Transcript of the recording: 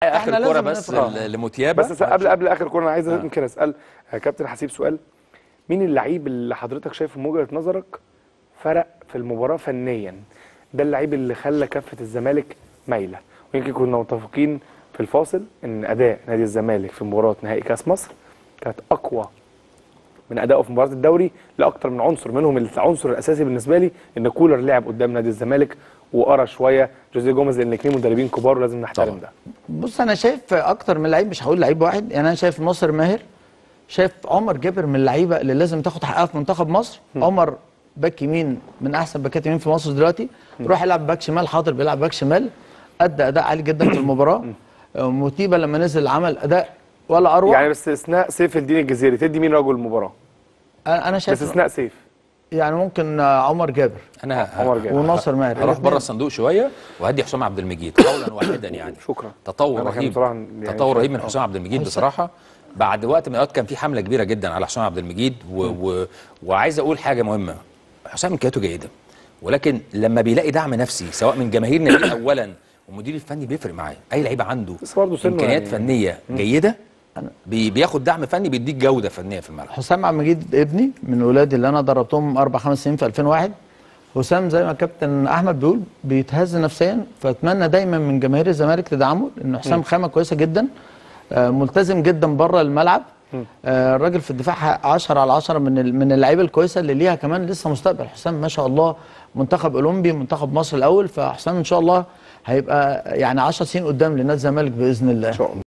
اخر كوره بس لموتيابا. بس قبل اخر كوره انا عايز يمكن اسال كابتن حسيب سؤال. مين اللعيب اللي حضرتك شايفه من وجهه نظرك فرق في المباراه فنيا؟ ده اللعيب اللي خلى كفه الزمالك مايله، ويمكن كنا متفقين في الفاصل ان اداء نادي الزمالك في مباراه نهائي كاس مصر كانت اقوى من ادائه في مباراه الدوري لاكثر من عنصر، منهم العنصر الاساسي بالنسبه لي ان كولر لعب قدام نادي الزمالك وقرا شويه جوزيه جوميز، لان الاثنين مدربين كبار ولازم نحترم ده. بص انا شايف اكتر من لعيب، مش هقول لعيب واحد، يعني انا شايف ناصر ماهر، شايف عمر جابر من اللعيبه اللي لازم تاخد حقها في منتخب مصر. عمر باك يمين من احسن باكات يمين في مصر دلوقتي، روح يلعب باك شمال، حاضر بيلعب باك شمال، ادى اداء عالي جدا في المباراه. موتيبا لما نزل عمل اداء ولا اروع. يعني باستثناء سيف الدين الجزيري تدي مين رجل المباراه؟ انا شايف باستثناء سيف يعني ممكن عمر جابر. انا عمر جابر وناصر ماهر هروح بره الصندوق شويه وهدي حسام عبد المجيد قولا واحدا يعني. شكرا. تطور رهيب، يعني تطور رهيب من حسام عبد المجيد بصراحه. بعد وقت من الاوقات كان في حمله كبيره جدا على حسام عبد المجيد وعايز اقول حاجه مهمه. حسام امكانياته جيده، ولكن لما بيلاقي دعم نفسي سواء من جماهير نادي اولا والمدير الفني بيفرق معاه. اي لعيب عنده امكانيات فنيه جيده بياخد دعم فني، بيديك جوده فنيه في الملعب. حسام عبد المجيد ابني من ولادي اللي انا دربتهم 4 5 سنين في 2001. حسام زي ما كابتن احمد بيقول بيتهز نفسيا، فاتمنى دايما من جماهير الزمالك تدعمه، لان حسام خامه كويسه جدا، ملتزم جدا بره الملعب. الراجل في الدفاع 10 على 10 من اللعيبه الكويسه اللي ليها كمان لسه مستقبل. حسام ما شاء الله منتخب اولمبي، منتخب مصر الاول، فحسام ان شاء الله هيبقى يعني 10 سنين قدام لنادي الزمالك باذن الله.